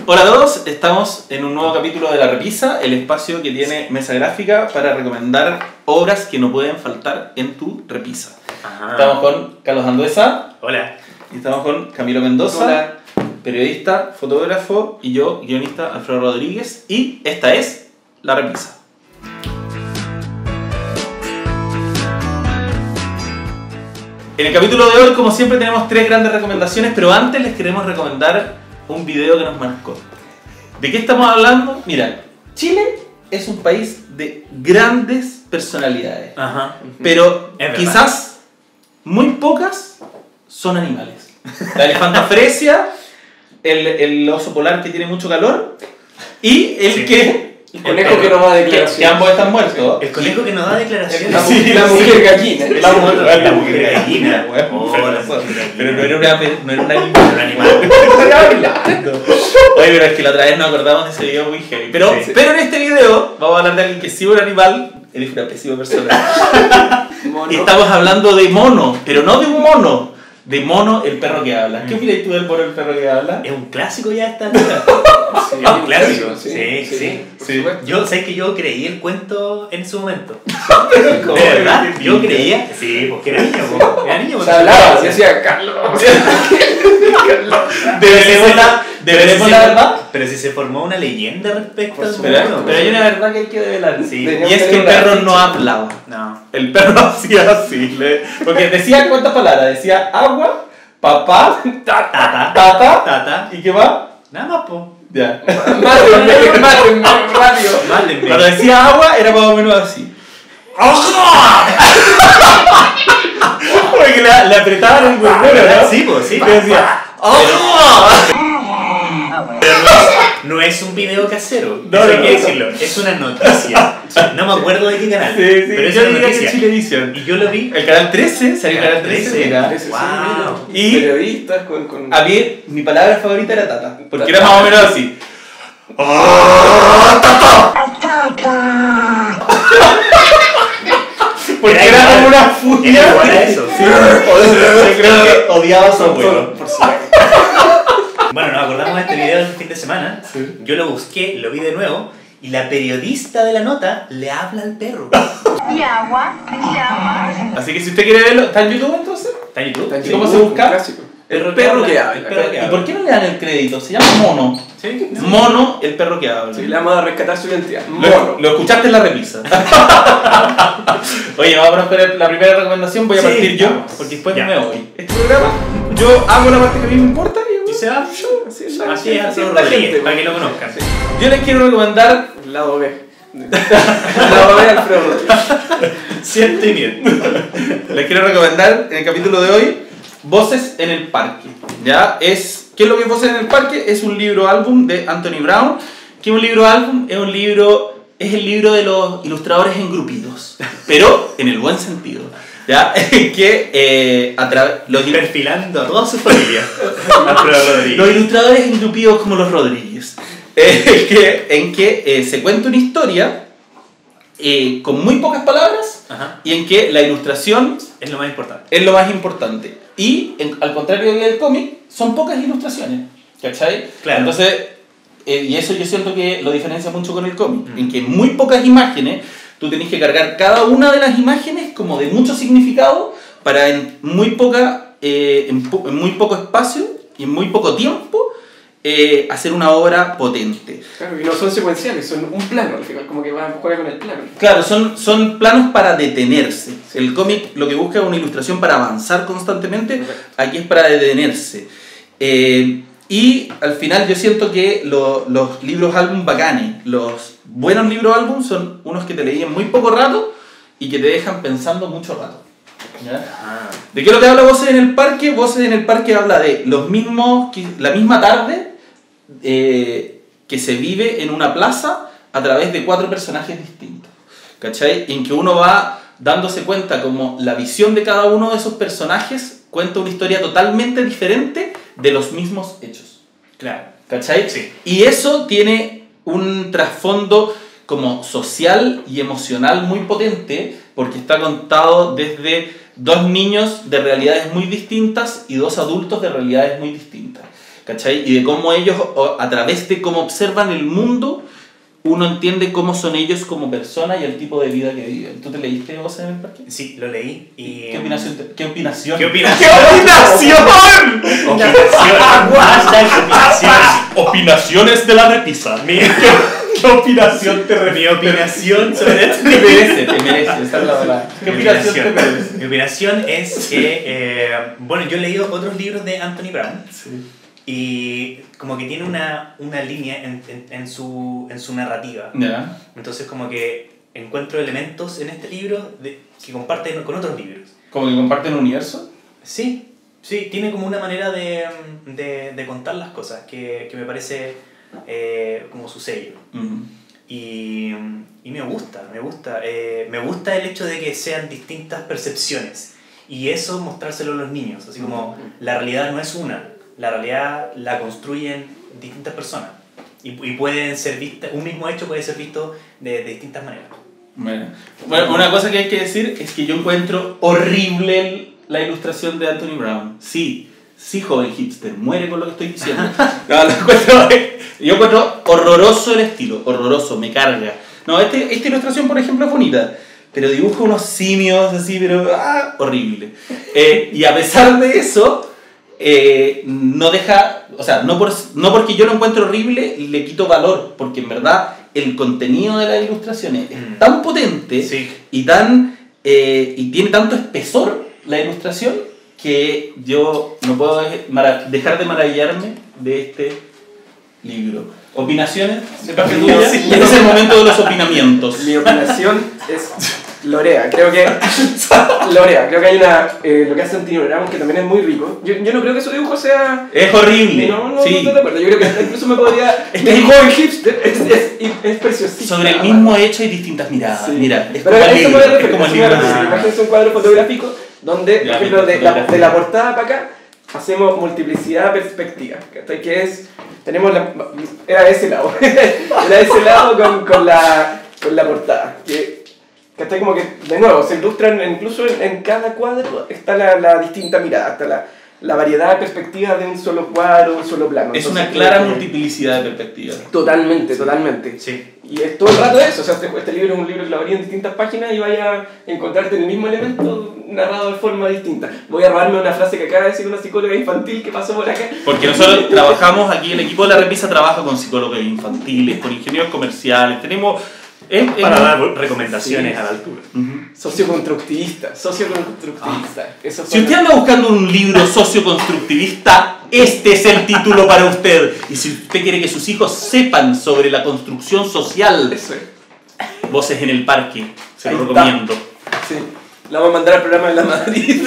Hola a todos, estamos en un nuevo capítulo de La Repisa, el espacio que tiene mesa gráfica para recomendar obras que no pueden faltar en tu repisa. Ajá. Estamos con Carlos Anduesa. Hola. Y estamos con Camilo Mendoza. Hola. Periodista, fotógrafo, y yo, guionista, Alfredo Rodríguez. Y esta es La Repisa. En el capítulo de hoy, como siempre, tenemos 3 grandes recomendaciones, pero antes les queremos recomendar un video que nos marcó. ¿De qué estamos hablando? Mira, Chile es un país de grandes personalidades, Ajá. pero Es verdad. quizás muy pocas son animales. La elefanta fresia, el oso polar que tiene mucho calor y el Sí. que... El conejo que no da que declaración. ambos están muertos. El conejo que nos da declaraciones. La mujer gallina. La mujer gallina. Pero no era un animal. Un animal. Oye, pero es que la otra vez nos acordamos de ese video muy heavy. Pero en este video vamos a hablar de alguien que sí es un animal. Eres una pésima persona. Mono. Y estamos hablando de mono, pero no de un mono. De Mono, el perro que habla. ¿Qué opinas tú del Mono, el perro que habla? Es un clásico ya esta nota. Sí, Es un clásico. Sí, sí. sí. Por Sí. supuesto. Yo sé que yo creí el cuento en su momento. ¿Cómo? De verdad, ¿Qué yo dices? creía. Sí, porque era niño, po. Era niño. Se hablaba, se decía Carlos. ¿Deberemos la verdad? Pero si se formó una leyenda respecto Por al supuesto. mono. Pero hay una verdad que hay que develar. Sí. Y es que el perro no hablaba. No. El perro hacía así. Porque decía cuántas palabras. Decía agua, papá, Tata. tata. Tata. ¿Y qué más? Nada más, po. Ya. Mátenme, rápido. Mátenme. Cuando decía agua era más o menos así. Porque le apretaban el huevo, ¿no? Sí, pues, sí. Y decía, Pero no es un video casero, No, eso hay no, que no. decirlo, es una noticia. No me acuerdo de qué canal, Sí, sí, pero es yo una diría que es noticia. Chilevisión. Y yo lo vi. El canal 13, salió el canal 13, mira. Wow. Y- Periodistas con... A mí, mi palabra favorita era tata, porque era más o menos así. Porque Era era igual. como una Era furia. igual a eso. Sí, yo creo que odiaba a su abuelo. Por supuesto. Bueno, nos acordamos de este video el fin de semana. Sí. Yo lo busqué, lo vi de nuevo. Y la periodista de la nota le habla al perro. Y agua, dice agua. Así que si usted quiere verlo, ¿está en YouTube entonces? ¿Está en YouTube? ¿Y cómo se busca? Un clásico. El El perro que habla. El perro que ¿Y habla. por qué no le dan el crédito? Se llama Mono. Sí. Mono, el perro que habla. Sí, le vamos a rescatar su identidad. Lo, Mono. lo escuchaste en la repisa. Oye, vamos a esperar la primera recomendación. Voy a Sí, partir yo, vamos. porque después Ya. me voy. Este programa, yo hago la parte que a mí me importa Y se va. Así Así es, así Alfredo la Rodríguez, gente. para que lo conozcan. Yo les quiero recomendar. El lado B. El lado B de Alfredo Rodríguez. Siento y miedo. Les quiero recomendar en el capítulo de hoy Voces en el Parque. ¿Ya? ¿Qué es lo que es Voces en el Parque? Es un libro álbum de Anthony Brown. ¿Qué es un libro álbum? Es el libro de los ilustradores engrupidos, pero en el buen sentido. ¿Ya? Que los Perfilando a toda su familia. Alfredo Rodríguez. Los ilustradores engrupidos como los Rodríguez. En que se cuenta una historia con muy pocas palabras Ajá. y en que la ilustración Es lo más importante. es lo más importante. Y al contrario del cómic, son pocas ilustraciones. ¿Cachai? Claro. Entonces, y eso yo siento que lo diferencia mucho con el cómic. En que en muy pocas imágenes tú tenés que cargar cada una de las imágenes como de mucho significado para en muy poco espacio y en muy poco tiempo hacer una obra potente. Claro, y no son secuenciales, son un plano al final, como que juega con el plano. Claro, son planos para detenerse. El cómic lo que busca es una ilustración para avanzar constantemente, aquí es para detenerse. Y al final yo siento que los libros álbum bacanes, los buenos libros álbum son unos que te leí en muy poco rato y que te dejan pensando mucho rato. ¿Ya? Ah. ¿De qué es lo que habla Voces en el Parque? Voces en el Parque habla de la misma tarde que se vive en una plaza a través de 4 personajes distintos. ¿Cachai? En que uno va dándose cuenta como la visión de cada uno de esos personajes cuenta una historia totalmente diferente de los mismos hechos. Claro. ¿Cachai? Sí. Y eso tiene un trasfondo como social y emocional muy potente porque está contado desde 2 niños de realidades muy distintas y 2 adultos de realidades muy distintas. ¿cachai? Y de cómo ellos, a través de cómo observan el mundo, uno entiende cómo son ellos como personas y el tipo de vida que viven. ¿Tú te leíste Voces en el Parque? Sí, lo leí y... ¿Qué opinación? ¿Qué opinación? ¿Qué opinación? ¿Qué opinación? Hashtag opinación. Opinaciones de la repisa. ¿Qué opinación te Mi opinación sobre esto. Te merece, esa es la verdad. ¿Qué opinación te merece? Mi opinación es que, bueno, yo he leído otros libros de Anthony Brown. Sí. Y como que tiene una línea en su narrativa. Ya. Entonces como que encuentro elementos en este libro que comparte con otros libros. ¿Como que comparten un universo? Sí, tiene como una manera de contar las cosas que me parece como su sello. Y me gusta. Me gusta el hecho de que sean distintas percepciones. Y eso mostrárselo a los niños. Así como la realidad no es una. La realidad la construyen distintas personas. Y pueden ser vistas, un mismo hecho puede ser visto de distintas maneras. Bueno, una cosa que hay que decir es que yo encuentro horrible la ilustración de Anthony Brown. Sí, joven hipster, muere con lo que estoy diciendo. No, yo encuentro horroroso el estilo, horroroso, me carga. No, esta ilustración, por ejemplo, es bonita, pero dibuja unos simios así, pero horrible. Y a pesar de eso, no deja, o sea, no porque yo lo encuentro horrible le quito valor, porque en verdad el contenido de las ilustraciones es tan potente y tiene tanto espesor la ilustración que yo no puedo dejar de maravillarme de este libro. ¿Opinaciones de parte tuya? Sí. Este es el momento de los opinamientos. Mi opinación es Lorea. Creo que hay lo que hace Anthony Brown que también es muy rico. Yo no creo que su dibujo sea... Es horrible. No sí. estoy de acuerdo. Yo creo que incluso me podría... El joven hipster es preciosísimo. Sobre el mismo hecho hay distintas miradas. Sí. Mira, es pero como el eso libro. me Es como el refiero. libro. Imagínense un cuadro fotográfico donde, por Ya, ejemplo, fotografía. de la portada para acá hacemos multiplicidad de perspectivas. Que es... Tenemos era de ese lado. Era de ese lado con la portada. Que está como que, de nuevo, se ilustran incluso en cada cuadro está la distinta mirada, está la variedad de perspectivas de un solo cuadro, un solo plano. Es Entonces, una clara creo que- multiplicidad de perspectivas. Totalmente. Sí. Y es todo el rato eso, o sea, este libro es un libro que lo abrí en distintas páginas y vaya a encontrarte el mismo elemento narrado de forma distinta. Voy a robarme una frase que acaba de decir una psicóloga infantil que pasó por acá. Porque nosotros trabajamos aquí, el equipo de la repisa trabaja con psicólogos infantiles, con ingenieros comerciales, tenemos... Para dar recomendaciones a la altura. Socioconstructivista. Eso Si usted anda buscando un libro socioconstructivista, este es el título para usted. Y si usted quiere que sus hijos sepan sobre la construcción social, Eso es. Voces en el Parque, se lo Ahí está. recomiendo. Sí. La vamos a mandar al programa de la Madrid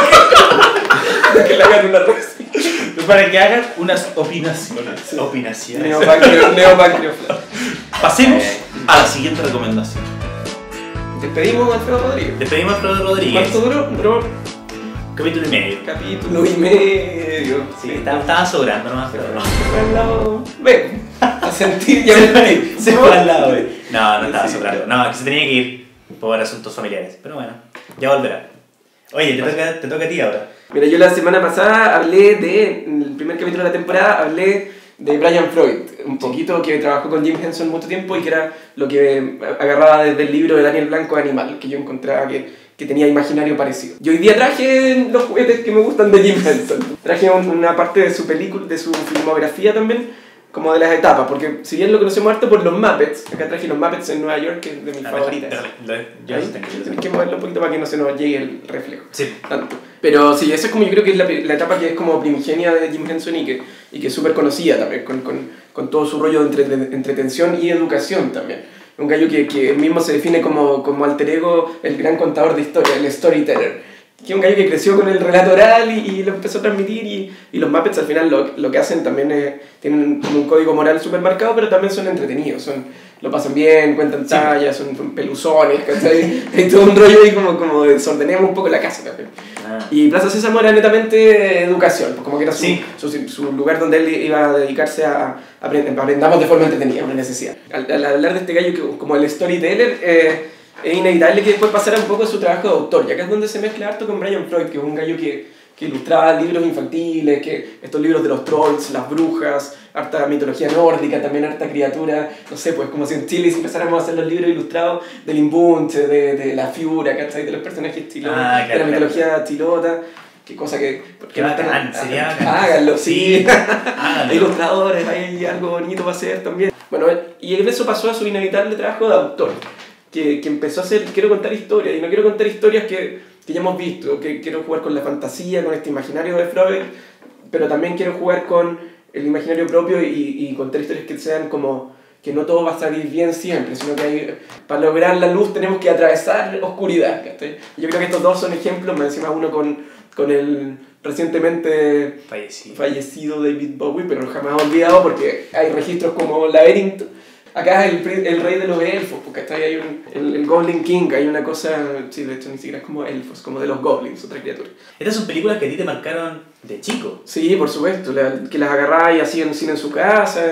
para que le hagan una reseña. Para que hagan unas opinaciones. Opinaciones. Neopancreoflán. Pasemos a la siguiente recomendación. Despedimos a Alfredo Rodríguez. Despedimos a Alfredo Rodríguez. ¿Cuánto duró? Duró Capítulo y medio. capítulo y medio. Sí, estaba sobrando nomás, pero no. Se fue al lado. Ven, a sentir y a mentir. Se fue al lado, güey. No estaba Sí. sobrando. No, que se tenía que ir por asuntos familiares. Pero bueno, ya volverá. Oye, te toca a ti ahora. Mira, yo la semana pasada hablé en el primer capítulo de la temporada, hablé de Brian Freud, un poquito que trabajó con Jim Henson mucho tiempo y que era lo que agarraba desde el libro de Daniel Blanco, Animal, que yo encontraba que tenía imaginario parecido. Y hoy día traje los juguetes que me gustan de Jim Henson. Traje una parte de su película, de su filmografía también, como de las etapas, porque si bien lo conocemos harto por los Muppets, acá traje los Muppets en Nueva York, que es de mis favoritas. Ya Ahí, los tengo. tienes que moverlo un poquito para que no se nos llegue el reflejo. Sí. Tanto. Pero sí, esa es como yo creo que es la etapa que es como primigenia de Jim Henson y que es súper conocida también, con todo su rollo de entretención y educación también. Un gallo que él mismo se define como alter ego, el gran contador de historia, el storyteller. Que es un gallo que creció con el relato oral y lo empezó a transmitir y los Muppets al final lo que hacen también es, tienen un código moral súper marcado, pero también son entretenidos, lo pasan bien, cuentan tallas, son peluzones, ¿cachai? Hay todo un rollo ahí como desordenemos un poco la casa también. Y Plaza Sésamo era netamente educación, pues como que era su lugar donde él iba a dedicarse a aprendamos de forma entretenida, una necesidad. Al hablar de este gallo que, como el storyteller, es inevitable que después pasara un poco su trabajo de autor, y acá es donde se mezcla harto con Brian Freud, que es un gallo que que ilustraba libros infantiles, que estos libros de los trolls, las brujas, harta mitología nórdica, también harta criatura, no sé, pues como si en Chile empezáramos a hacer los libros ilustrados del Imbunche, de la Fiura, ¿cachai? De los personajes chilotas, Ah, claro, de la mitología chilota, qué cosa que... Qué bacán, sería bacán. Háganlo, sí. Háganlo. Hay ilustradores, hay algo bonito para hacer también. Bueno, y en eso pasó a su inevitable trabajo de autor, que empezó a hacer, quiero contar historias, y no quiero contar historias que ya hemos visto, que quiero jugar con la fantasía, con este imaginario de Freud, pero también quiero jugar con el imaginario propio y contar historias que sean como que no todo va a salir bien siempre, sino que para lograr la luz tenemos que atravesar oscuridad. ¿Cachai? Yo creo que estos dos son ejemplos, me encima uno con el recientemente fallecido David Bowie, pero jamás olvidado porque hay registros como Laberinto. Acá es el rey de los elfos, porque está ahí el Goblin King, hay una cosa, sí, de hecho ni siquiera es como elfos, como de los goblins, otra criatura. Estas son películas que a ti te marcaron de chico. Sí, por supuesto, que las agarráis y hacían cine en su casa,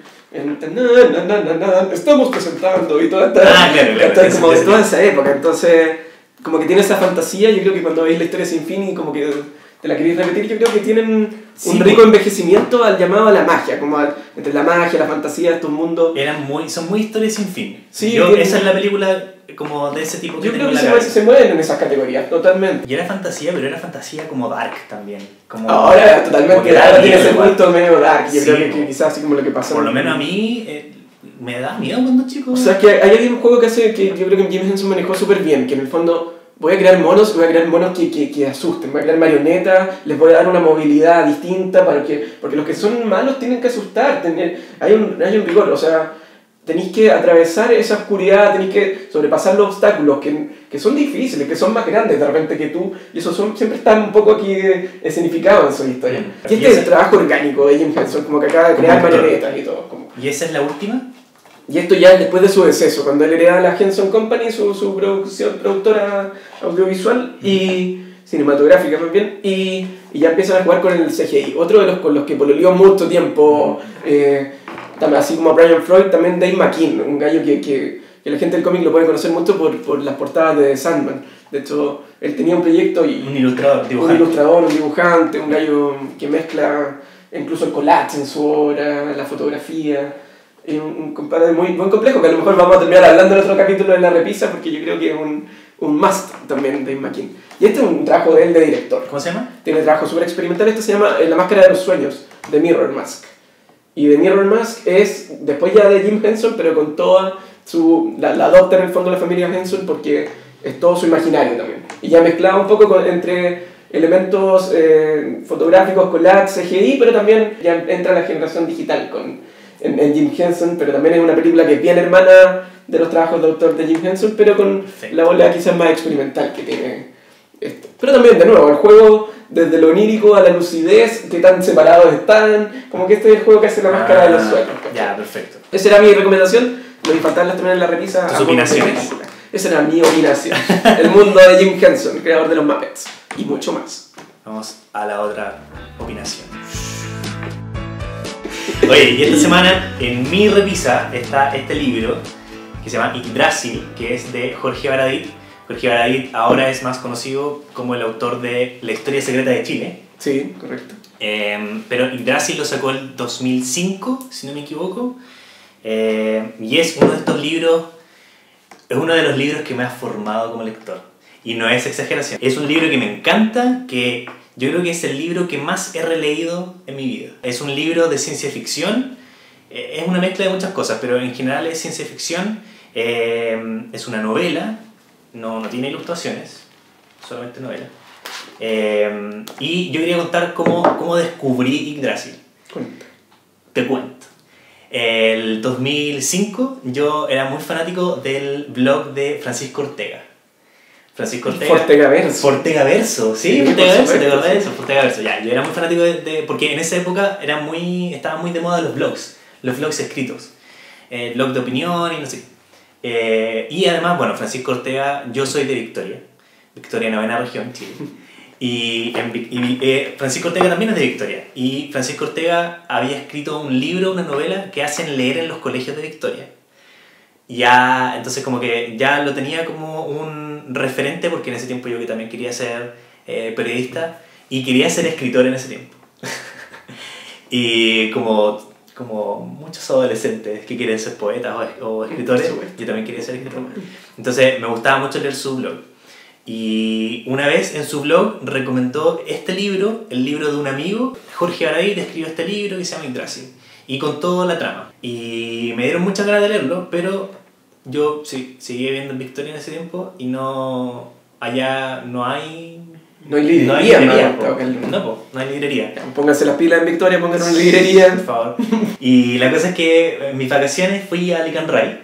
estamos presentando y toda esta... claro, como de toda esa época, entonces como que tiene esa fantasía, yo creo que cuando veis la historia sin fin y como que te la queréis repetir, yo creo que tienen un rico envejecimiento al llamado a la magia, como entre la magia, la fantasía, estos mundos. Son muy historias sin fin. Sí, esa es la película como de ese tipo que yo tengo creo en la que cabeza. se mueven en esas categorías, totalmente. Y era fantasía, pero era fantasía como dark también. Como, Ahora totalmente dark, tiene ese igual. punto medio dark, yo Sí, creo que quizás así como lo que pasa. Por lo menos a mí me da miedo cuando chico. O sea, que hay un juego que yo creo que Jim Henson manejó súper bien, que en el fondo voy a crear monos que asusten, voy a crear marionetas, les voy a dar una movilidad distinta porque los que son malos tienen que asustar, hay un rigor, o sea, tenéis que atravesar esa oscuridad, tenéis que sobrepasar los obstáculos que son difíciles, que son más grandes de repente que tú, y eso siempre está un poco aquí escenificado en su historia. Y este es el trabajo orgánico de Jim Henson, como que acaba de crear marionetas y todo. ¿Y esa es la última? Y esto ya después de su deceso, cuando él hereda la Henson Company, su productora audiovisual y cinematográfica más bien, y ya empiezan a jugar con el CGI. Otro de los con los que pololeó mucho tiempo, así como Brian Freud, también Dave McKean, un gallo que la gente del cómic lo puede conocer mucho por las portadas de Sandman. De hecho, él tenía un proyecto y... Un ilustrador, un dibujante, un gallo que mezcla incluso el collage en su obra, la fotografía. Un compadre muy complejo, que a lo mejor vamos a terminar hablando en otro capítulo de La Repisa, porque yo creo que es un must también de Dave McKean. Y este es un trabajo de él de director. ¿Cómo se llama? Tiene trabajo súper experimental, este se llama La Máscara de los Sueños, de Mirror Mask. Y The Mirror Mask es después ya de Jim Henson, pero con toda la adopta en el fondo la familia Henson porque es todo su imaginario también. Y ya mezclado un poco entre elementos fotográficos, collage, CGI, pero también ya entra la generación digital en Jim Henson, pero también es una película que es bien hermana de los trabajos de autor de Jim Henson, pero con la bola quizás más experimental que tiene esto. Pero también, de nuevo, el juego desde lo onírico a la lucidez, que tan separados están, como que este es el juego que hace la máscara de los sueños. Ya, perfecto. Esa era mi recomendación, no faltarlas también en La Repisa. ¿Tus opinaciones? Esa era mi opinación. El mundo de Jim Henson, creador de los Muppets, y mucho más. Vamos a la otra opinación. Oye, y esta semana en mi repisa está este libro que se llama Yggdrasil, que es de Jorge Baradit. Jorge Baradit ahora es más conocido como el autor de La Historia Secreta de Chile. Sí, correcto. Pero Yggdrasil lo sacó en 2005, si no me equivoco. Y es uno de estos libros, es uno de los libros que me ha formado como lector. Y no es exageración. Es un libro que me encanta, que yo creo que es el libro que más he releído en mi vida. Es un libro de ciencia ficción, es una mezcla de muchas cosas, pero en general es ciencia ficción, es una novela, no tiene ilustraciones, solamente novela. Y yo quería contar cómo descubrí Yggdrasil. Te cuento. El 2005 yo era muy fanático del blog de Francisco Ortega. Fortegaverso. Fortegaverso, sí, Fortegaverso, ¿te acordás de eso? Fortegaverso, ya, yo era muy fanático porque en esa época estaban muy de moda los blogs escritos, blog de opinión y no sé. Y además, bueno, Francisco Ortega, yo soy de Victoria, 9ª región, Chile. Y Francisco Ortega también es de Victoria. Y Francisco Ortega había escrito un libro, una novela que hacen leer en los colegios de Victoria. Ya, entonces como que ya lo tenía como un referente, porque en ese tiempo yo que también quería ser periodista, y quería ser escritor en ese tiempo. Y como muchos adolescentes que quieren ser poetas o escritores, yo también quería ser escritor. Entonces me gustaba mucho leer su blog. Y una vez en su blog recomendó este libro, el libro de un amigo. Jorge Baradit escribió este libro que se llama Yggdrasil, y contó la trama. Y me dieron muchas ganas de leerlo, pero yo sí, seguí viviendo en Victoria en ese tiempo y allá no hay... No hay librería, no hay librería. Pónganse las pilas en Victoria, pónganse una librería. Por favor. Y la cosa es que en mis vacaciones fui a Licanray,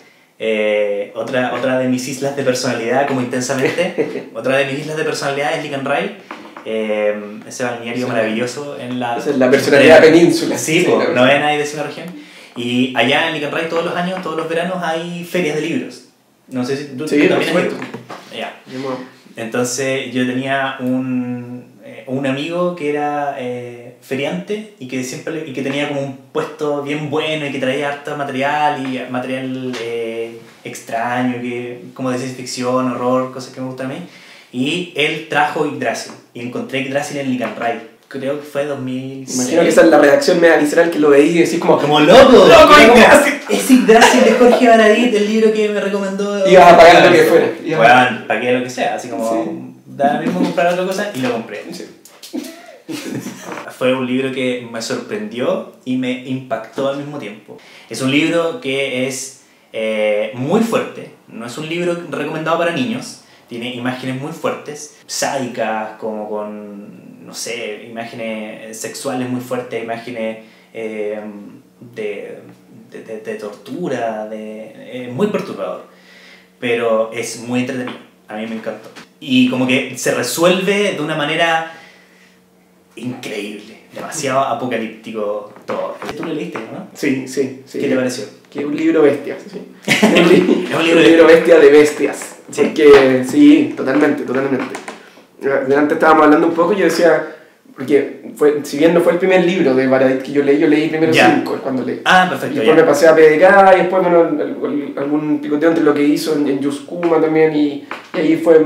otra de mis islas de personalidad, como intensamente. Otra de mis islas de personalidad es Licanray, ese balneario maravilloso en la... Esa es la personalidad península. Sí, no hay nadie de esa región. Y allá en Licanray todos los años, todos los veranos hay ferias de libros. No sé si tú también has ido. Ya. Entonces yo tenía un amigo que era feriante y que tenía como un puesto bien bueno y que traía harto material extraño, como de ciencia ficción, horror, cosas que me gustan a mí. Y él trajo Yggdrasil y encontré Yggdrasil en Licanray. Creo que fue 2006. Imagino que esa es la redacción media visceral que lo veí y decís como loco Yggdrasil. Es Yggdrasil de Jorge Baradit, el libro que me recomendó. Ibas a pagar lo que fuera. Bueno, pagué lo que sea, así como da lo mismo comprar otra cosa y lo compré. Sí. Fue un libro que me sorprendió y me impactó al mismo tiempo. Es un libro que es muy fuerte, no es un libro recomendado para niños. Tiene imágenes muy fuertes, sádicas, como con, no sé, imágenes sexuales muy fuertes, imágenes de tortura, muy perturbador. Pero es muy entretenido, a mí me encantó. Y como que se resuelve de una manera increíble, demasiado apocalíptico todo. ¿Tú lo leíste, no? Sí. ¿Qué te pareció? Que es un libro bestia, sí. Es un libro bestia de bestias. Sí. Porque, sí, totalmente. Antes estábamos hablando un poco y yo decía, porque si bien no fue el primer libro de Baradit que yo leí primero 5 cuando leí. Ah, perfecto. Y después me pasé a PDK y después, bueno, algún picoteo entre lo que hizo en Yuskuma también y ahí fue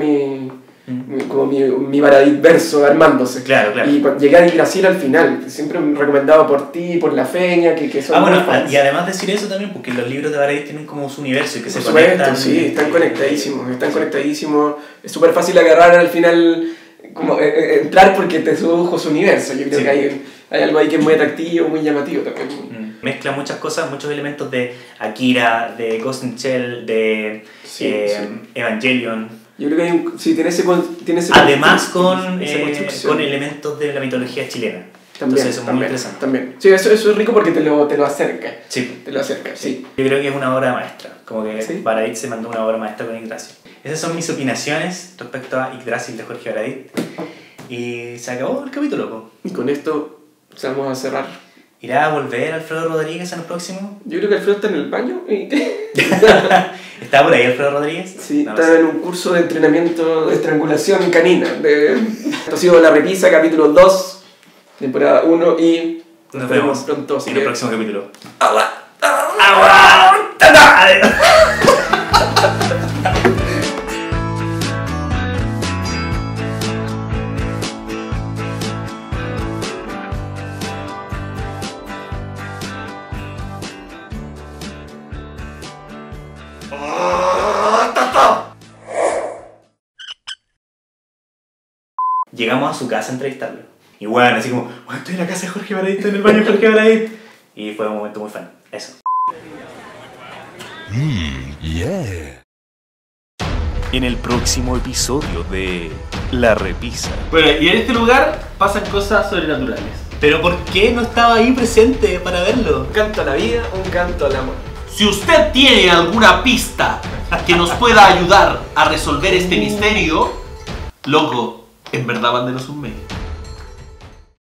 mi Baradit verso armándose. Claro. Y llegué a Yggdrasil al final, siempre recomendado por ti, por la Feña, que son muy fans. Y además decir eso también, porque los libros de Baradit tienen como su universo y que por se conectan. Sí, están conectadísimos. Es súper fácil agarrar al final, como entrar porque te sedujo su universo. Yo creo que hay algo ahí que es muy atractivo, muy llamativo también. Mezcla muchas cosas, muchos elementos de Akira, de Ghost in Shell, de Evangelion. Yo creo que tiene ese además con elementos de la mitología chilena. Entonces eso es muy interesante. También. Sí, eso es rico porque te lo acerca. Sí. Te lo acerca, sí. Yo creo que es una obra maestra. Como que Baradit se mandó una obra maestra con Yggdrasil. Esas son mis opinaciones respecto a Yggdrasil de Jorge Baradit. Y se acabó el capítulo, po. Y con esto vamos a cerrar. ¿Irá a volver Alfredo Rodríguez en el próximo? Yo creo que Alfredo está en el baño. ¿Está por ahí Alfredo Rodríguez? Sí, está en un curso de entrenamiento de estrangulación canina. Esto ha sido La Repisa, capítulo 2, temporada 1 y... Nos vemos pronto en el próximo capítulo. Llegamos a su casa a entrevistarlo. Y bueno, así como, estoy en la casa de Jorge Baradit, estoy en el baño de Jorge Baradit. Y fue un momento muy fan. Eso. En el próximo episodio de La Repisa. Bueno, y en este lugar pasan cosas sobrenaturales. ¿Pero por qué no estaba ahí presente para verlo? Un canto a la vida, un canto al amor. Si usted tiene alguna pista que nos pueda ayudar a resolver este misterio, loco, en verdad mándenos un mail.